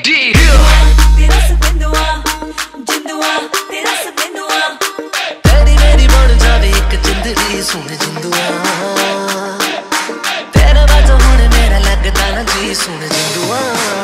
तेरा सबिंदुआ जिंदुआ तेरा सबिंदुआ तेरी मेरी बन जावे एक जिंदगी सुन जिंदुआ तेरा बात होने मेरा लगता ना जी सुन जिंदुआ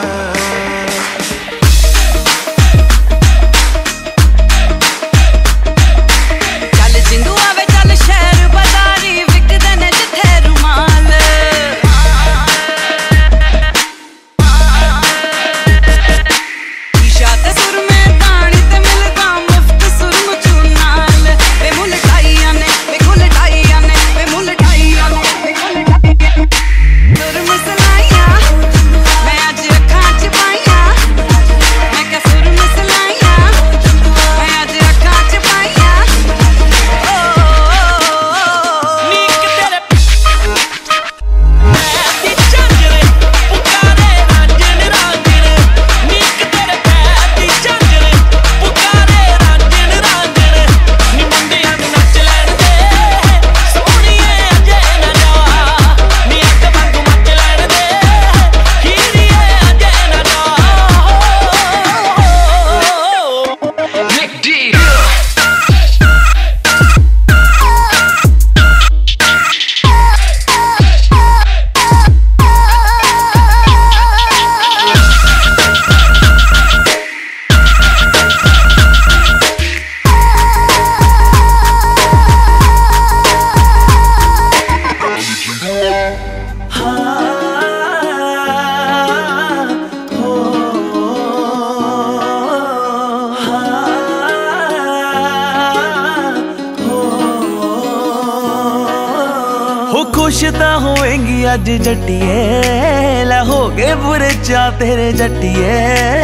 खुश तां होएंगी अज जट्टिए लै हो गए बुरे चा तेरे जट्टिए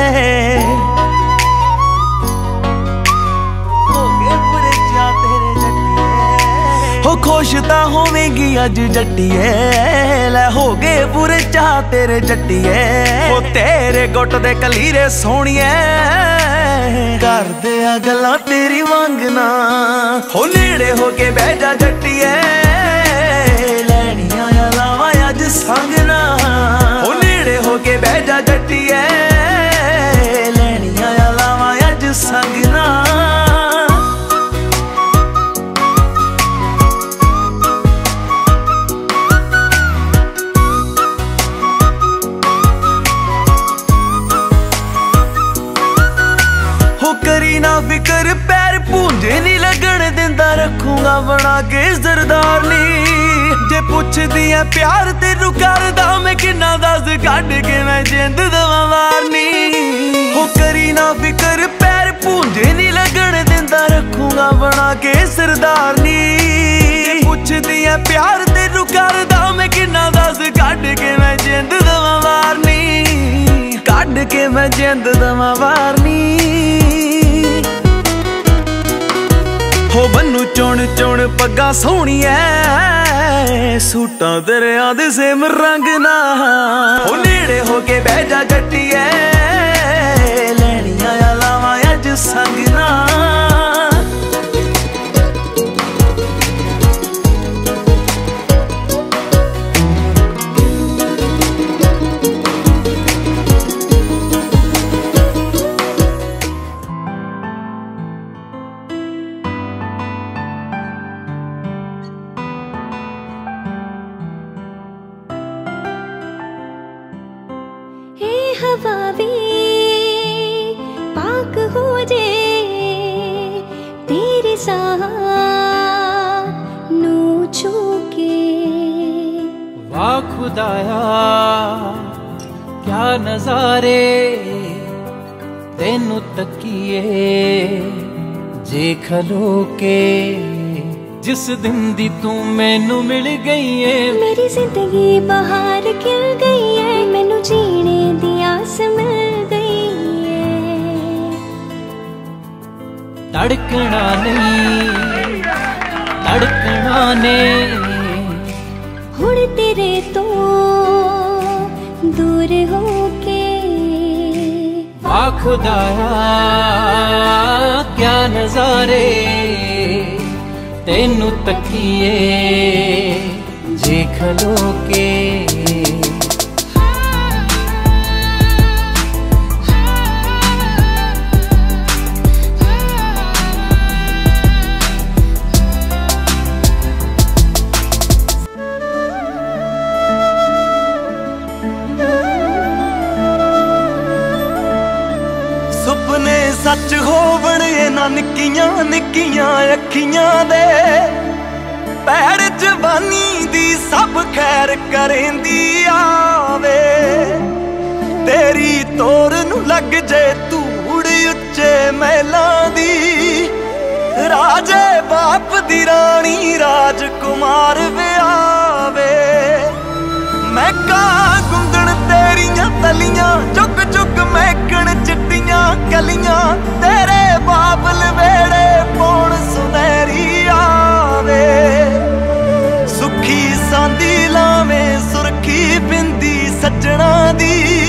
हो गए बुरे चा तेरे जट्टिए हो खुश तां होवेंगी अज जट्टिए लै हो गए बुरे चा तेरे जट्टिए हो तेरे गुट दे कलीरे सोहणिए कर दे गल्लां तेरी वांगना हो नेड़े हो के बह जा जट्टिए संगना ओ नेड़े हो के बह जा जट्टिए लैनियां लावां अज संगना हो करी ना फिकर पैर पूंजे नी लगन दिंदा रखूंगा बना के सरदारनी जे पुछदी है प्यार तेनू करदा मैं किन्ना दस कढ के मैं जिंद दवां मारनी हो करी ना फिकर पैर पूंजे नी लगन दिंदा रखूंगा बना के सरदारनी जे पुछदी है प्यार तेनू करदा मैं किन्ना दस कढ के मैं जिंद दवां मारनी कढ के मैं जिंद दवां मारनी हो बन्नू चुन चुन पग्गा सोहणिया सूटां दरिया दे सेम रंग ना हो नेड़े हो के बह जा जट्टिए लैनियां लावां अज संगना हवा भी पाक हो जे तेरे साह नू छू के वाह खुदाया क्या नजारे तेनू तकिए जे खलो के जिस दिन दी तू मैनू मिल गई है मेरी जिंदगी बाहर खिल गई है मैनू जीने दी आस मिल गई है धड़कना नहीं धड़कना ने हुण तेरे तो दूर हो के वाह खुदाया क्या नजारे तेनू तकिए जे खलो के ना निक्कियां निक्कियां अखियां दे पैर जवानी दी सब खैर करेंदी आवे। तेरी तोर नू लग जे धूड़ उच्चे महलां दी राजे बाप दी रानी राजकुमार व्यावे। मैं का गुंदण तेरियां तलियां चुक चुक महकण चिट्टियां कलियां तेरे बाबल वेड़े पौण सुनहरी आवे। सुखी सांदी लावे सुरखी बिंदी सजना दी